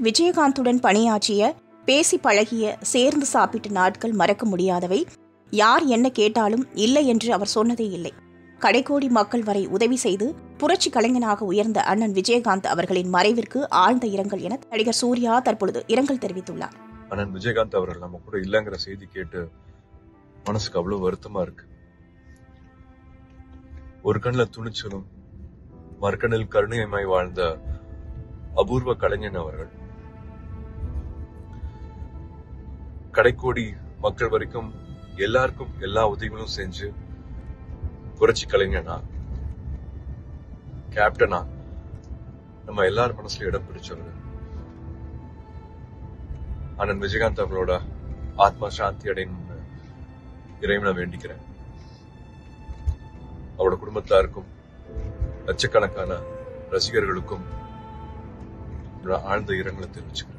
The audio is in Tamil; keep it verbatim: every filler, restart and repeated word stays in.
விஜயகாந்துடன் பணியாற்றிய, பேசி பழகிய, சேர்ந்து சாப்பிட்ட நாட்கள் மறக்க முடியாதவை. யார் என்ன கேட்டாலும் இல்லை என்று அவர் சொன்னதே இல்லை. கடைக்கோடி மக்கள் வரை உதவி செய்து புரட்சி கலைஞனாக உயர்ந்த அண்ணன் விஜயகாந்த் அவர்களின் மறைவிற்கு ஆழ்ந்த இரங்கல் என நடிகர் சூர்யா தற்பொழுது இரங்கல் தெரிவித்துள்ளார். அண்ணன் விஜயகாந்த் அவர்கள் நம்ம கூட இல்லங்கிற செய்தி கேட்டு மனசுக்கு அவ்வளவு வருத்தமா இருக்கு. ஒரு கண்ணில் துணிச்சலும் மறுக்கண்ணில் கருணையமாய் வாழ்ந்த அபூர்வ கலைஞன் அவர்கள் கடைக்கோடி மக்கள் வரைக்கும் எல்லாருக்கும் எல்லா உதவிகளும் செஞ்சு புரட்சி கலைஞனா, கேப்டனா நம்ம எல்லார் மனசுல இடம் பிடிச்சவர். அண்ணன் விஜயகாந்த் அவர்களோட ஆத்மா சாந்தி அடையணும்னு இறைவனை வேண்டிக்கிறேன். அவரோட குடும்பத்தாருக்கும் லட்சக்கணக்கான ரசிகர்களுக்கும் ஆழ்ந்த இரங்கலை தெரிவிச்சுக்கிறேன்.